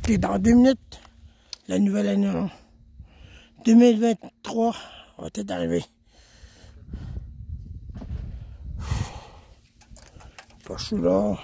Ok, dans 2 minutes, la nouvelle année 2023 va peut-être arriver. Pas chaud là.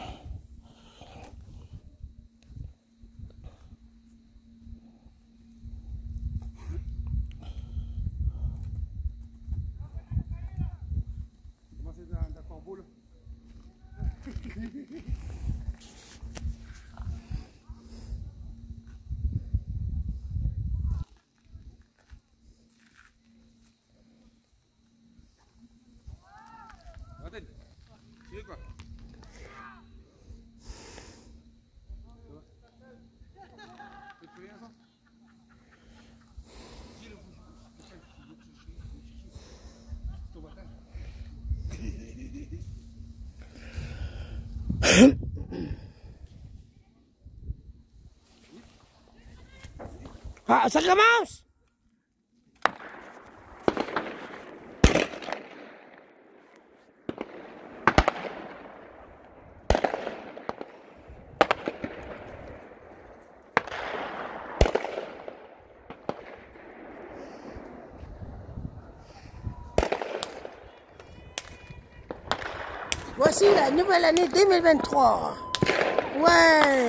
Ah, ça commence! Voici la nouvelle année 2023. Ouais!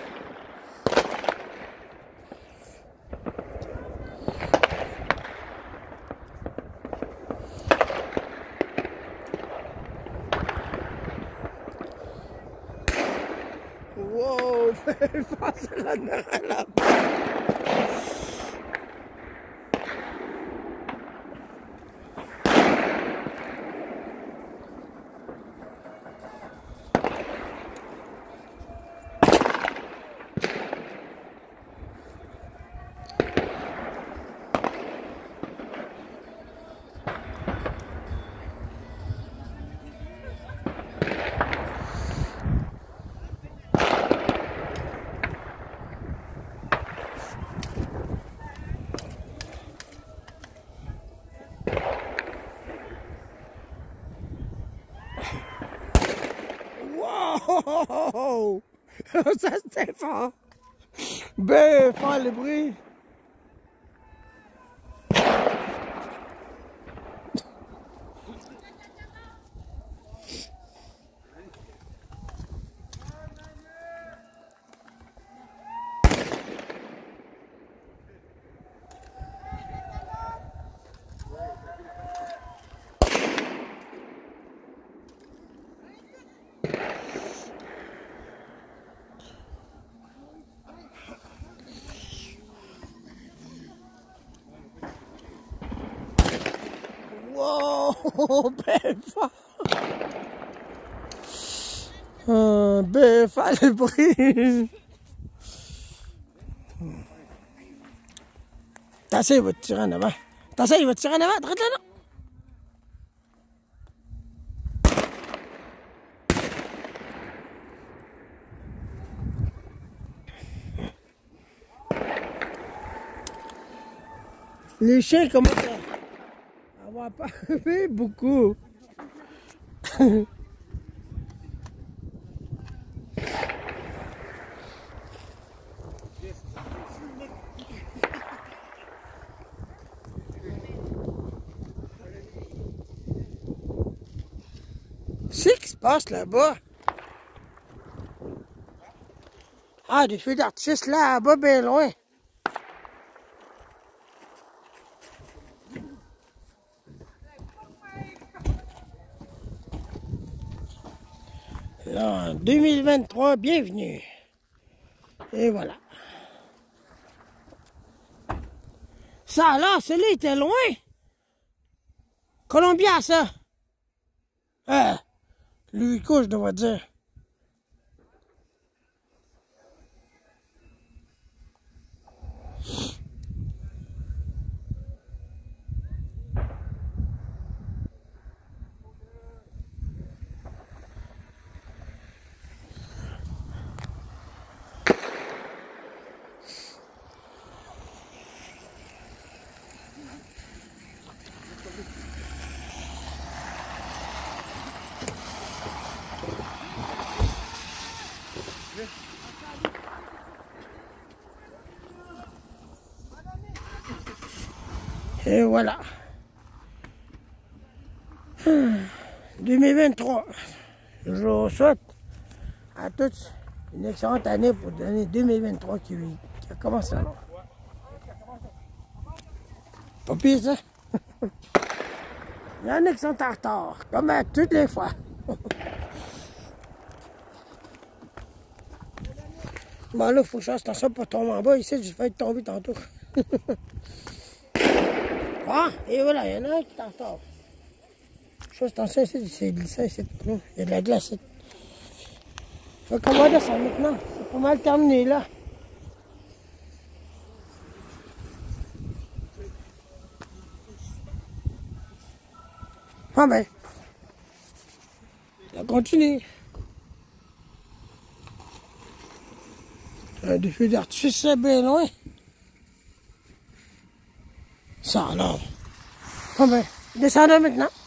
Wow! Passe la là. Wow! Ça c'était fort! Ben, fort le bruit! Wow! Ben fort! Ben fort le bruit! T'essayes, il va te tirer en avant. T'essayes, il va te tirer en avant, arrête là, là! Les chiens commencent à avoir parlé beaucoup. C'est ce qui se passe là-bas. Ah, des feux d'artifice là-bas, bien loin. Là, en 2023, bienvenue. Et voilà. Ça là, celui-là était loin. Colombia, ça. Louis-Co, je dois dire. Et voilà. 2023. Je vous souhaite à tous une excellente année pour l'année 2023 qui a commencé alors. Pas pire ça. Il y en a qui sont en retard, comme à toutes les fois. Bon là, il faut que je fasse attention pour tomber en bas. Ici, j'ai failli tomber tantôt. Ah, et voilà, il y en a un qui est en retard. Je fasse attention ici, c'est glissant ici. Il y a de la glace ici. Faut qu'on va descendre maintenant. C'est pas mal terminé là. Ah ben, ça continue. Des feux d'artifice, c'est bien loin. Ça alors. Ah ben, descendons maintenant.